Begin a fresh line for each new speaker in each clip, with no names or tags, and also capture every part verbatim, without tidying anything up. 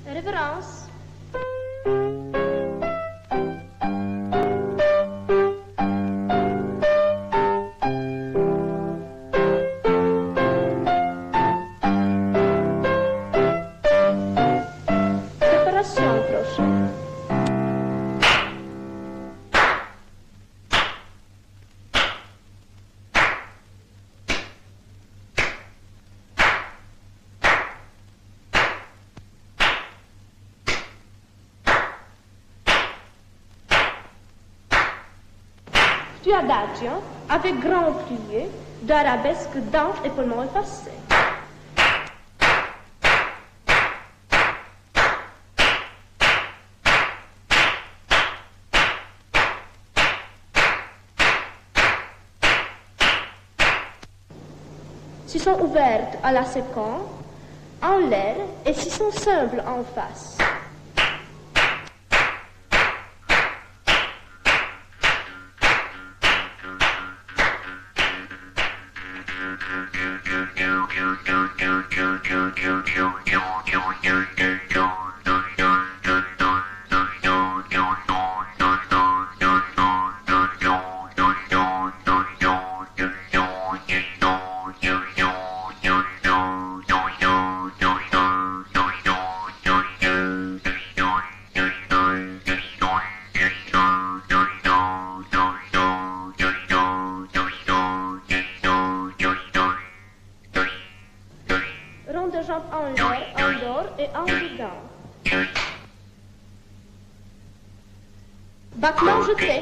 Révérence. Préparation, proszę. Tu adagio avec grand plié, d'arabesque, dents, épaulement effacé. S'ils sont ouvertes à la seconde, en l'air, et s'ils sont simples en face. Rond de jambes en l'air, en dehors et en dedans. Battement jeté.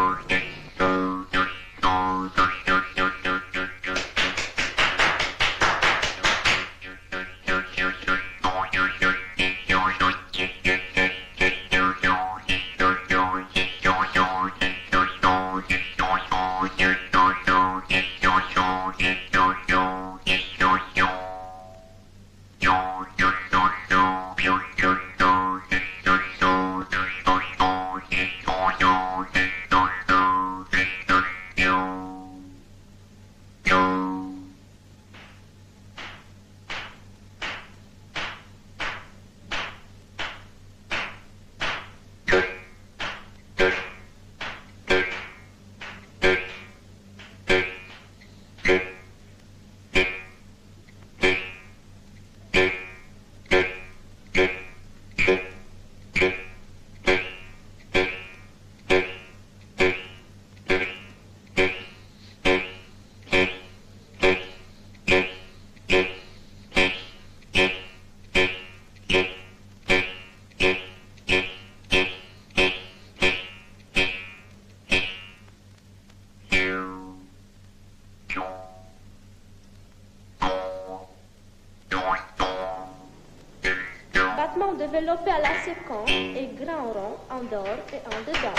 Battement développé à la seconde et grand rond en dehors et en dedans.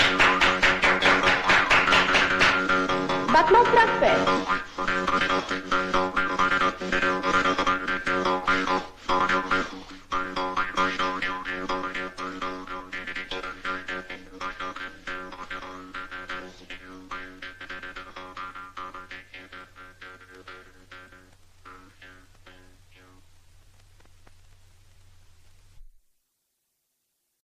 Battement frappé.